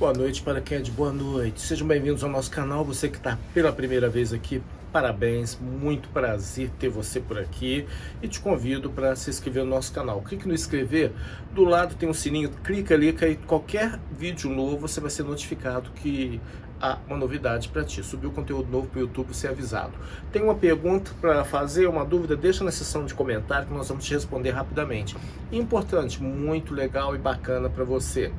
Boa noite para quem é de boa noite. Sejam bem-vindos ao nosso canal. Você que está pela primeira vez aqui, parabéns. Muito prazer ter você por aqui. E te convido para se inscrever no nosso canal. Clique no inscrever. Do lado tem um sininho. Clica ali que aí qualquer vídeo novo você vai ser notificado que há uma novidade para ti. Subiu conteúdo novo para o YouTube, você é avisado. Tem uma pergunta para fazer, uma dúvida? Deixa na seção de comentário que nós vamos te responder rapidamente. Importante, muito legal e bacana para você.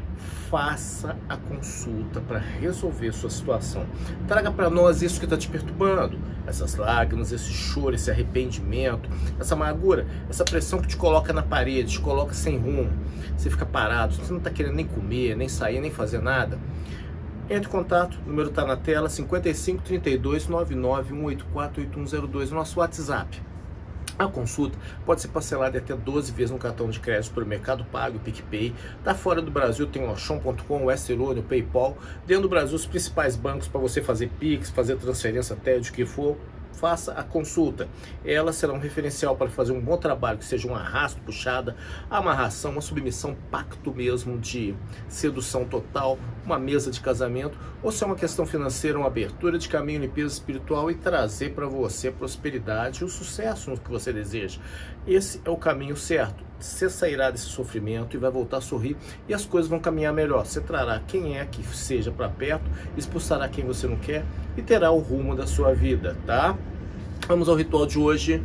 Faça a consulta para resolver sua situação. Traga para nós isso que está te perturbando. Essas lágrimas, esse choro, esse arrependimento, essa amargura, essa pressão que te coloca na parede, te coloca sem rumo. Você fica parado, você não está querendo nem comer, nem sair, nem fazer nada. Entre em contato, o número está na tela, 55 32 99 184 8102, o nosso WhatsApp. A consulta pode ser parcelada até 12 vezes no cartão de crédito pelo Mercado Pago, PicPay. Tá fora do Brasil, tem o Auchan.com, o Western Union, o PayPal. Dentro do Brasil, os principais bancos para você fazer Pix, fazer transferência até de que for. Faça a consulta. Ela será um referencial para fazer um bom trabalho, que seja um arrasto, puxada, amarração, uma submissão, pacto mesmo de sedução total, uma mesa de casamento, ou se é uma questão financeira, uma abertura de caminho, limpeza espiritual e trazer para você a prosperidade e o sucesso no que você deseja. Esse é o caminho certo. Você sairá desse sofrimento e vai voltar a sorrir e as coisas vão caminhar melhor. Você trará quem é que seja para perto, expulsará quem você não quer e terá o rumo da sua vida, tá? Vamos ao ritual de hoje.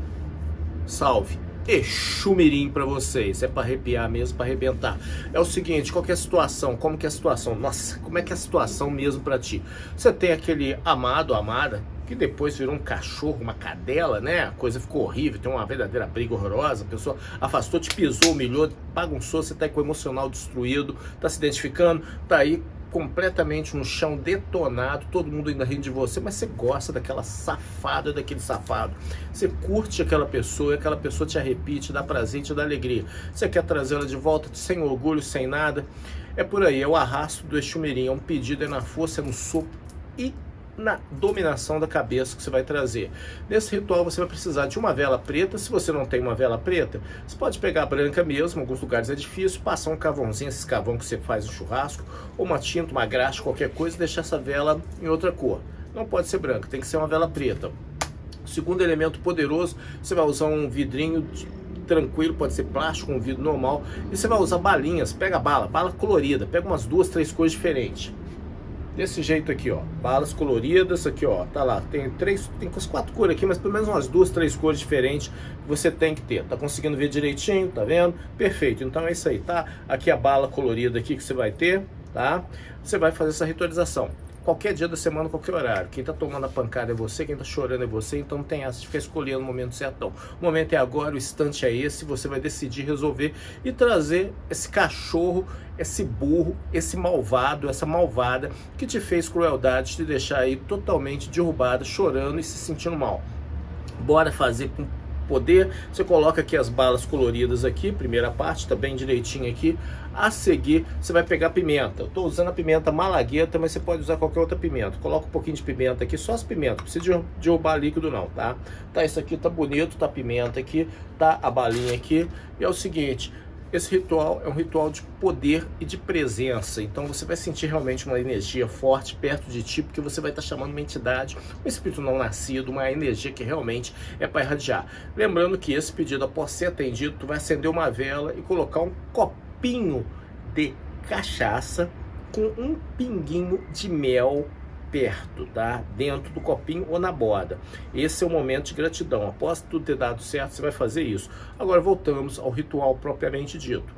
Salve! Exu Mirim para vocês, é para arrepiar mesmo, para arrebentar. É o seguinte, qual que é a situação? Como que é a situação? Nossa, como é que é a situação mesmo para ti? Você tem aquele amado, amada, que depois virou um cachorro, uma cadela, né? A coisa ficou horrível, tem uma verdadeira briga horrorosa, a pessoa afastou, te pisou, humilhou, bagunçou, você tá com o emocional destruído, tá se identificando, tá aí completamente no chão, detonado, todo mundo ainda rindo de você, mas você gosta daquela safada, daquele safado. Você curte aquela pessoa te arrepia, te dá prazer, te dá alegria. Você quer trazê-la de volta sem orgulho, sem nada. É por aí, é o arrasto do Exu Mirim, é um pedido, é na força, é no sopro e na dominação da cabeça que você vai trazer. Nesse ritual você vai precisar de uma vela preta. Se você não tem uma vela preta, você pode pegar a branca mesmo, em alguns lugares é difícil, passar um carvãozinho, esse carvão que você faz no churrasco, ou uma tinta, uma graxa, qualquer coisa, e deixar essa vela em outra cor. Não pode ser branca, tem que ser uma vela preta. O segundo elemento poderoso, você vai usar um vidrinho tranquilo, pode ser plástico, um vidro normal, e você vai usar balinhas. Pega bala colorida, pega umas 2, 3 cores diferentes. Desse jeito aqui, ó, balas coloridas aqui, ó, tá lá, tem as 4 cores aqui, mas pelo menos umas 2, 3 cores diferentes você tem que ter. Tá conseguindo ver direitinho, tá vendo? Perfeito, então é isso aí, tá? Aqui a bala colorida aqui que você vai ter, tá? Você vai fazer essa ritualização. Qualquer dia da semana, qualquer horário. Quem tá tomando a pancada é você, quem tá chorando é você, então não tem essa de ficar escolhendo o momento certo. O momento é agora, o instante é esse, você vai decidir resolver e trazer esse cachorro, esse burro, esse malvado, essa malvada que te fez crueldade, te deixar aí totalmente derrubada, chorando e se sentindo mal. Bora fazer com poder. Você coloca aqui as balas coloridas aqui, primeira parte, tá bem direitinho aqui. A seguir, você vai pegar pimenta. Eu tô usando a pimenta malagueta, mas você pode usar qualquer outra pimenta. Coloca um pouquinho de pimenta aqui, só as pimentas, não precisa derrubar líquido não, tá? Tá, isso aqui tá bonito, tá a pimenta aqui, tá a balinha aqui. E é o seguinte, esse ritual é um ritual de poder e de presença. Então você vai sentir realmente uma energia forte perto de ti, porque você vai estar chamando uma entidade, um espírito não nascido, uma energia que realmente é para irradiar. Lembrando que esse pedido, após ser atendido, tu vai acender uma vela e colocar um copinho de cachaça com um pinguinho de mel perto, tá? Dentro do copinho ou na borda. Esse é o momento de gratidão. Após tudo ter dado certo, você vai fazer isso. Agora voltamos ao ritual propriamente dito.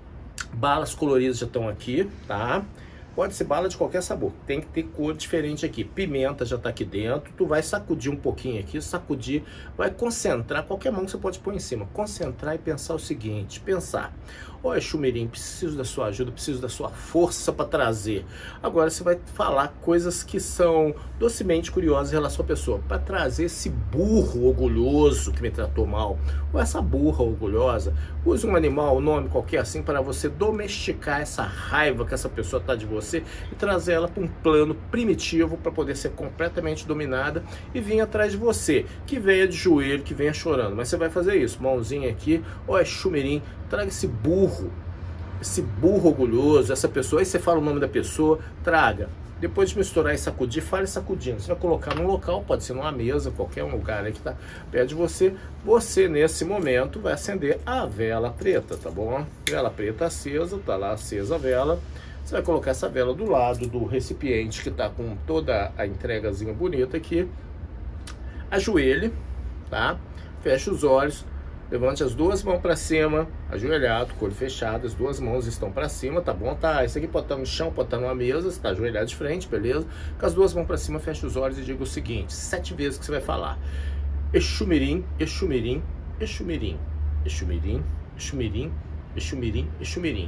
Balas coloridas já estão aqui, tá? Pode ser bala de qualquer sabor, tem que ter cor diferente aqui. Pimenta já tá aqui dentro, tu vai sacudir um pouquinho aqui, sacudir, vai concentrar, qualquer mão que você pode pôr em cima, concentrar e pensar o seguinte, pensar, ó Exu Mirim, preciso da sua ajuda, preciso da sua força para trazer. Agora você vai falar coisas que são docemente curiosas em relação à pessoa, para trazer esse burro orgulhoso que me tratou mal, ou essa burra orgulhosa. Use um animal, um nome qualquer assim, para você domesticar essa raiva que essa pessoa tá de você e trazer ela para um plano primitivo para poder ser completamente dominada e vir atrás de você, que venha de joelho, que venha chorando. Mas você vai fazer isso, mãozinha aqui, ó Exu Mirim, traga esse burro esse burro orgulhoso, essa pessoa, aí você fala o nome da pessoa, traga. Depois de misturar e sacudir, fale sacudindo. Você vai colocar num local, pode ser numa mesa, qualquer um lugar aí que está perto de você. Você, nesse momento, vai acender a vela preta, tá bom? Vela preta acesa, tá lá acesa a vela. Você vai colocar essa vela do lado do recipiente que está com toda a entregazinha bonita aqui. Ajoelhe, tá? Feche os olhos. Levante as duas mãos para cima, ajoelhado, com o olho fechado, as duas mãos estão para cima, tá bom? Tá, esse aqui pode estar no chão, pode estar numa mesa, você está ajoelhado de frente, beleza? Com as duas mãos para cima, feche os olhos e diga o seguinte, 7 vezes que você vai falar. Exumirim, Exumirim, Exumirim, Exumirim, Exumirim, Exumirim, Exumirim.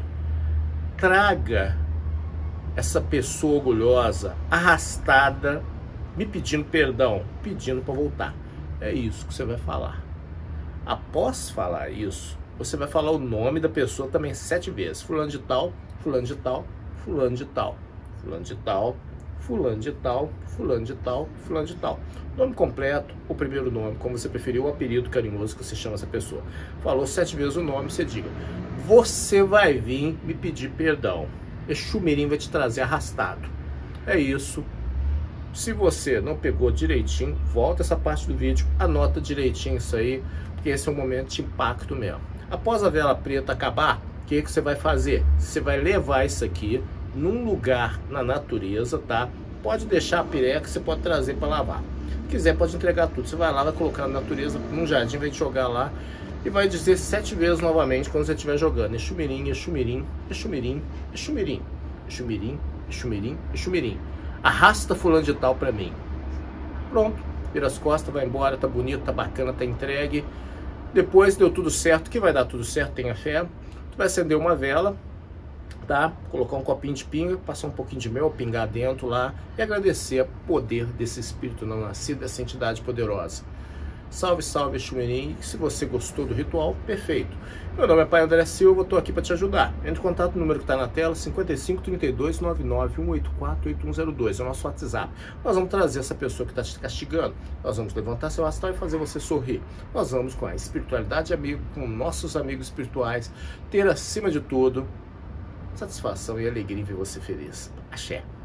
Traga essa pessoa orgulhosa, arrastada, me pedindo perdão, pedindo para voltar. É isso que você vai falar. Após falar isso, você vai falar o nome da pessoa também 7 vezes. Fulano de tal, fulano de tal, fulano de tal, fulano de tal, fulano de tal, fulano de tal, fulano de tal. Nome completo, o primeiro nome, como você preferiu, o apelido carinhoso que você chama essa pessoa. Falou 7 vezes o nome, você diga, você vai vir me pedir perdão. Exumirim vai te trazer arrastado. É isso. Se você não pegou direitinho, volta essa parte do vídeo, anota direitinho isso aí, porque esse é um momento de impacto mesmo. Após a vela preta acabar, o que você vai fazer? Você vai levar isso aqui num lugar na natureza, tá? Pode deixar a pireca, você pode trazer para lavar. Se quiser, pode entregar tudo. Você vai lá, vai colocar na natureza, num jardim, vai jogar lá e vai dizer 7 vezes novamente quando você estiver jogando. Exumirim, Exumirim, Exumirim, Exumirim, Exumirim, Exumirim, Exumirim. Arrasta fulano de tal pra mim. Pronto, vira as costas, vai embora, tá bonito, tá bacana, tá entregue. Depois deu tudo certo, que vai dar tudo certo, tenha fé. Tu vai acender uma vela, tá? Colocar um copinho de pinga, passar um pouquinho de mel, pingar dentro lá e agradecer o poder desse espírito não nascido, dessa entidade poderosa. Salve, salve, Exumirim. Se você gostou do ritual, perfeito. Meu nome é Pai André Silva, eu estou aqui para te ajudar. Entre em contato no número que está na tela, 55 32 99 184 8102, é o nosso WhatsApp. Nós vamos trazer essa pessoa que está te castigando, nós vamos levantar seu astral e fazer você sorrir. Nós vamos com a espiritualidade amigo, com nossos amigos espirituais, ter acima de tudo satisfação e alegria em ver você feliz. Axé.